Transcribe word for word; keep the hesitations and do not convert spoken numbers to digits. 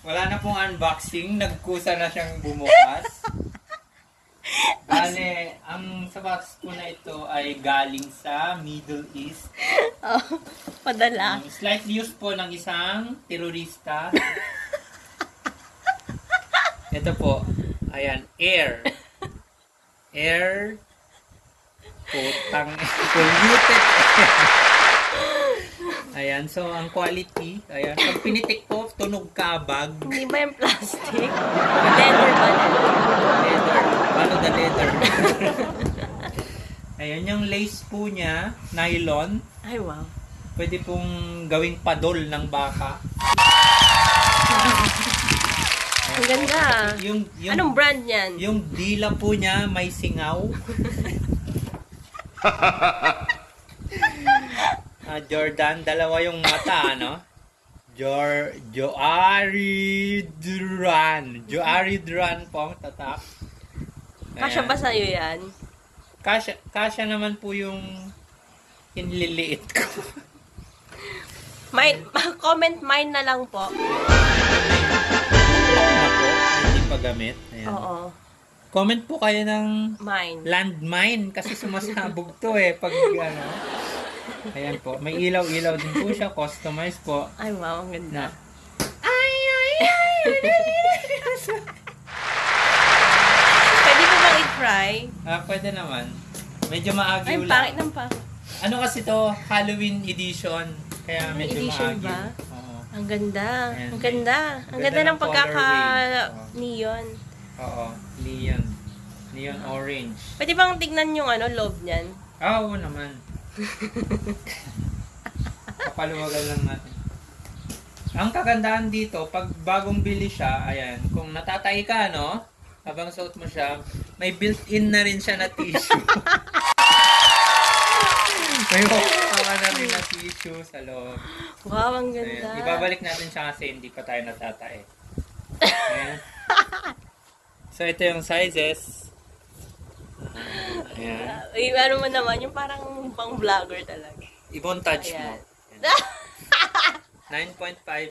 Wala na pong unboxing. Nagkusa na siyang bumukas. Bale, ang sa box po na ito ay galing sa Middle East. Oh, padala. Um, slightly used po ng isang terorista. Ito po. Ayan, air. Air. Putang polluted. Ayan, so ang quality, ayan, pag pinitik po, tunog kabag. Hindi ba yung plastic? Leather ba na? Leather. Paano the leather? Ayan, yung lace po niya, nylon. Ay, wow. Pwede pong gawing padol ng baka. Ang ganda. Yung, yung, Anong brand yan? Yung dila po niya may singaw. Ah, Jordan, dalawa yung mata, ano? Jor Joari Duran. Joari Duran po ang tatak. Kasya ba sa'yo yan? Kasya, kasya naman po yung inliliit ko. Mine, comment mine na lang po. Ako, hindi pa gamit. Ayan. Oo. Comment po kayo ng Mine. landmine kasi sumasabog to eh pag ano. Ayan po, may ilaw-ilaw din po siya, customized po. Ay, wow, ang ganda. Na. Ay, ay, ay. Pwede ko bang i-try? Ah, pwede naman. Medyo maagiw Ay, lang. pangit ng pa. Ano kasi to, Halloween edition. Kaya medyo Edition maagiw. ba? Oo. Ang ganda. Ayan. Ang ganda. Ang Ganda ganda ng ng pagkaka-neon. Oo, neon. Neon orange. Pwede bang tignan yung ano, loob niyan? Ah, oo naman. Papaluwagan lang natin. Ang kagandahan dito, pag bagong bili siya, ayan, kung natatay ka, no? Habang suot mo siya, may built-in na rin siya na tissue. May mukha na rin na tissue sa loob. Wow, ang ganda. Ayan. Ibabalik natin siya kasi hindi pa tayo natatay. Ayan. So, ito yung sizes. Ayan. Uy, ano mo naman, yung parang pang vlogger talaga. I-montage mo. Ayan. nine point five